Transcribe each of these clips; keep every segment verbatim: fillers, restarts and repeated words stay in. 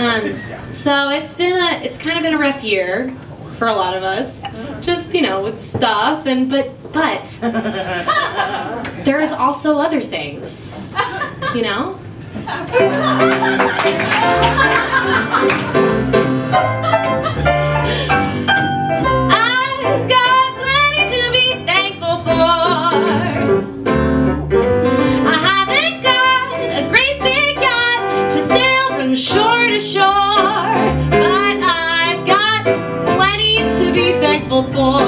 Um, so it's been a, it's kind of been a rough year for a lot of us. Just, you know, with stuff and, but, but, there's also other things, you know? I've got plenty to be thankful for. I haven't got a great big yacht to sail from shore to shore, but I've got plenty to be thankful for.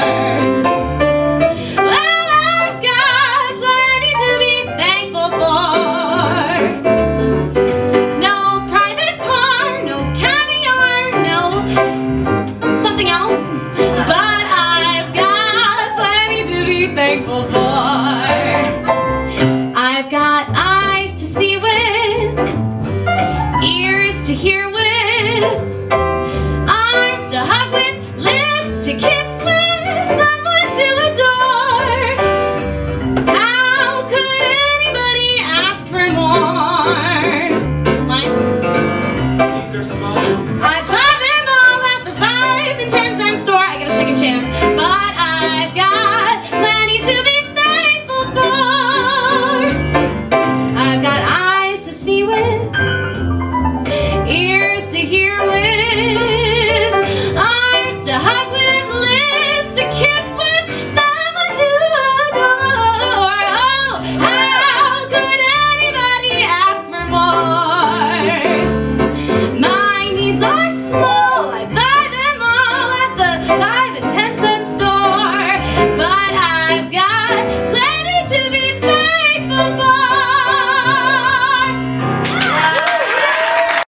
Well, I've got plenty to be thankful for. No private car, no caviar, no something else, but I've got plenty to be thankful for. I've got eyes to see with, ears to hear with,